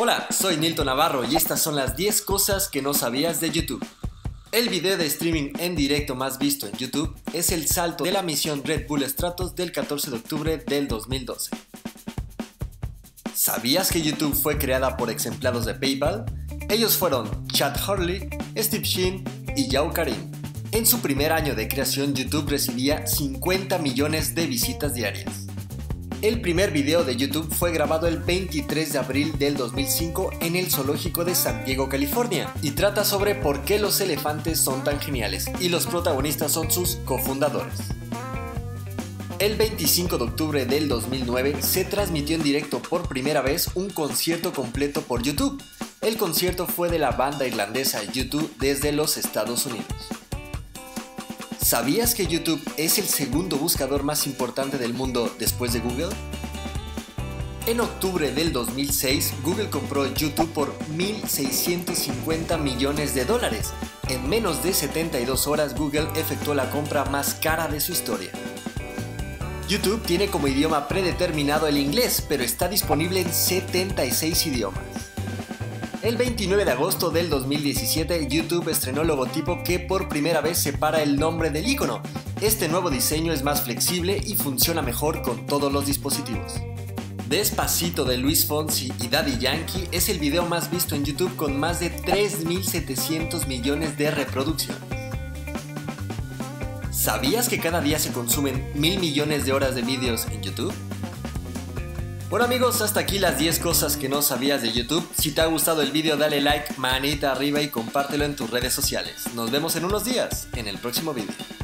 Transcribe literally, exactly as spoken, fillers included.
Hola, soy Nilton Navarro y estas son las diez cosas que no sabías de YouTube. El video de streaming en directo más visto en YouTube es el salto de la misión Red Bull Stratos del catorce de octubre del dos mil doce. ¿Sabías que YouTube fue creada por ex empleados de PayPal? Ellos fueron Chad Hurley, Steve Shin y Yao Karim. En su primer año de creación, YouTube recibía cincuenta millones de visitas diarias. El primer video de YouTube fue grabado el veintitrés de abril del dos mil cinco en el zoológico de San Diego, California, y trata sobre por qué los elefantes son tan geniales, y los protagonistas son sus cofundadores. El veinticinco de octubre del dos mil nueve se transmitió en directo por primera vez un concierto completo por YouTube. El concierto fue de la banda irlandesa U dos desde los Estados Unidos. ¿Sabías que YouTube es el segundo buscador más importante del mundo después de Google? En octubre del dos mil seis, Google compró YouTube por mil seiscientos cincuenta millones de dólares. En menos de setenta y dos horas, Google efectuó la compra más cara de su historia. YouTube tiene como idioma predeterminado el inglés, pero está disponible en setenta y seis idiomas. El veintinueve de agosto del dos mil diecisiete, YouTube estrenó el logotipo que por primera vez separa el nombre del icono. Este nuevo diseño es más flexible y funciona mejor con todos los dispositivos. Despacito de Luis Fonsi y Daddy Yankee es el video más visto en YouTube con más de tres mil setecientos millones de reproducciones. ¿Sabías que cada día se consumen mil millones de horas de vídeos en YouTube? Bueno amigos, hasta aquí las diez cosas que no sabías de YouTube. Si te ha gustado el video dale like, manita arriba y compártelo en tus redes sociales. Nos vemos en unos días, en el próximo video.